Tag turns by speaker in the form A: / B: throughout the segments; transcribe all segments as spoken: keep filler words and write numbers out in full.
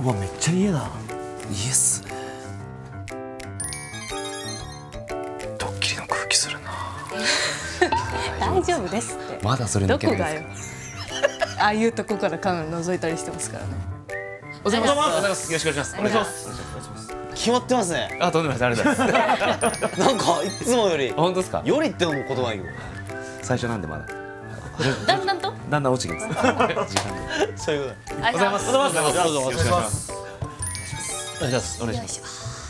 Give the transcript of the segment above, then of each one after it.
A: うわめっちゃ家だ。
B: 家っすね。ドッキリの空気するな。
C: 大丈夫ですって。
B: まだそれ抜けないですか。
C: どこがよ。ああいうとこからカメラ覗いたりしてますからね。
B: おはようございます。おはようございます。よろしくお願いします。
A: お願いします。決まってますね。
B: あ、とんでもないです。ありがとうございます。
A: なんかいつもより。
B: 本当ですか。
A: よりってのも言葉いいよ。
B: 最初なんでまだ。
C: だんだんと。
B: だんだん落ちてきます。時間で。
A: そういうこと。
C: おはようございます。
A: おはようございます。どうぞお願いします。
B: お願いします。お願いします。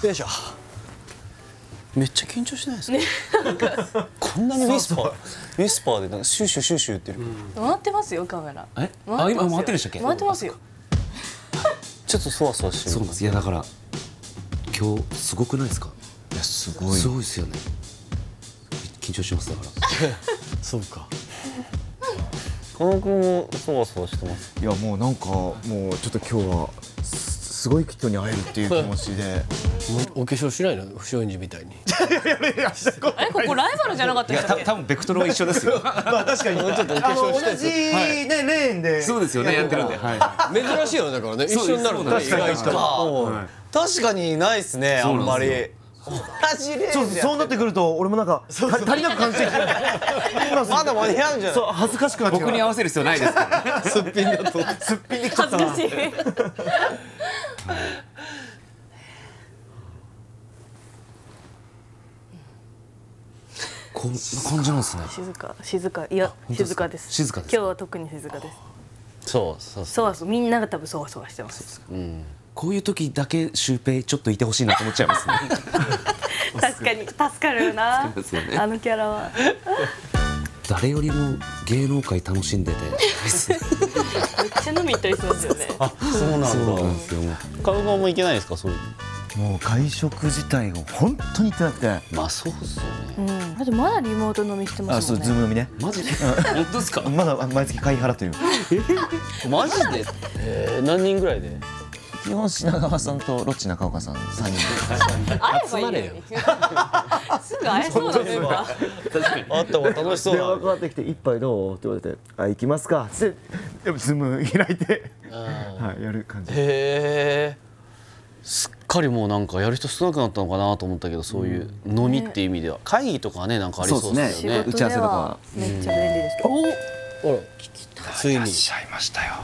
A: よいしょ。めっちゃ緊張してないですか。こんなにウィスパー、ウィスパーでなんかシューシューシューシュー言ってる。
C: 回ってますよカメラ。
B: え？あ、今回ってるんでしたっけ？
C: 回ってますよ。
A: ちょっとそわそわしてる。
B: そうなんです。いやだから今日すごくないですか？
A: いやすごい。
B: すごいですよね。緊張しますだから。
A: そうか。加納君もそわそわしてます。
D: いやもうなんかもうちょっと今日はすごい人に会えるっていう気持ちで。
E: お化粧しないの不祥事みたいに。
C: あれここライバルじゃなかった
B: いやた多分ベクトルは一緒ですよ。
D: まあ確かに
E: もうちょっとお化粧して
D: 同じねレーンで。
B: そうですよねやってるんで。は
E: 珍しいよねだからね一緒になるのね意外と。
A: 確かにないですねあんまり。同じレーンで。
D: そうそうなってくると俺もなんか足りなく感じてきて。
A: まだ間に合うんじゃない。
D: そう恥ずかしくなっ
B: い。
D: て。
B: 僕に合わせる必要ないですから。
E: すっぴんだと。
D: すっぴんできちゃったな。
C: 恥ずかしい。
B: こんな感じなんですね。
C: 静か静かいや静かです。
B: 静かです。
C: 今日は特に静かです。
E: そうそう
C: そわそみんなが多分そわそわしてます。
B: こういう時だけシュウペイちょっといてほしいなと思っちゃいますね。
C: 確かに助かるよな。
B: 助かりますよね
C: あのキャラは。
B: 誰よりも芸能界楽しんでて。
C: めっちゃ飲み行ったりしますよね。
A: あ、そうなんだ。
B: そうなんですよ。
A: 加納君も行けないですかそういう。
D: もう外食自体が本当に行ってなくて。
A: まあそうですよね。
C: うん。だってまだリモート飲みしてま
D: あ、そう
C: すもんね。
D: ズーム飲みね。
B: マジで。本当ですか。
D: まだ毎月会費払ってる。
A: マジで。えー、何人ぐらいで。
D: 基本品川さんとロッチ中岡さんさんにんで。
C: 会えばいいのに。すぐ会えそうだね。
A: あったも楽しそう
D: 電話かかってきて一杯どうって言われて、あ行きますか。で、でもズーム開いて、はいやる感じ。
A: へえ。すっかりもうなんかやる人少なくなったのかなと思ったけど、そういう飲みっていう意味では会議とかねなんかありそうですよね。
D: 打ち合わせとか
C: めっちゃ便利ですけど。
E: お、あらついに。
B: いらっしゃいましたよ。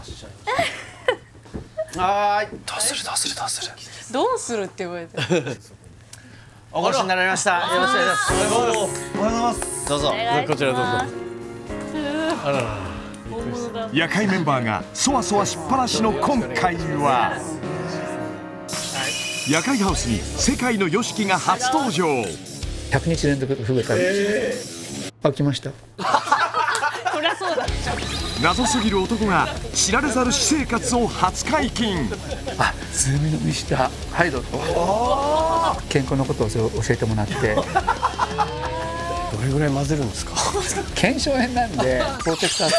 B: はーい。どうするどうするどうする。
C: どうするって言われて。
A: お越しになられました。よろしくお願いします。
D: おはようございます。
A: どうぞ。
E: こちらどうぞ。あらら。
C: 本物だ。
F: 夜会メンバーがそわそわしっぱなしの今回は夜会ハウスに世界のヨシキが初登場。
G: ひゃくにち連続フグ食べて飽きました。
C: そりゃそうだ。
F: 謎すぎる男が知られざる私生活を初解禁。
G: あ、ズーム飲みしたハイドと健康のことを教えてもらって。
E: どれぐらい混ぜるんですか。
G: 腱鞘炎なんでプロテクター。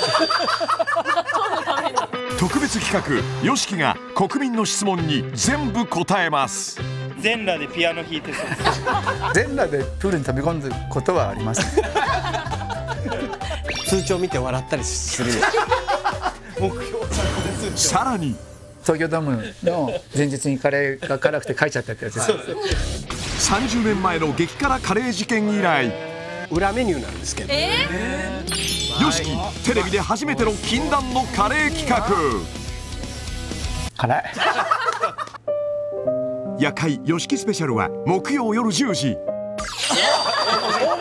F: 特別企画ヨシキが国民の質問に全部答えます。
H: 全裸でピアノ弾いてそう。
G: 全裸でプールに飛び込んでることはあります。
E: 通帳見て笑ったりする。
F: さらに
G: 東京ドームの前日にカレーが辛くて書いちゃったってやつです。
F: さんじゅうねんまえの激辛カレー事件以来、
E: 裏メニューなんですけど。
F: ヨシキテレビで初めての禁断のカレー企画。
G: 辛い。
F: 夜会ヨシキスペシャルは木曜夜じゅうじ。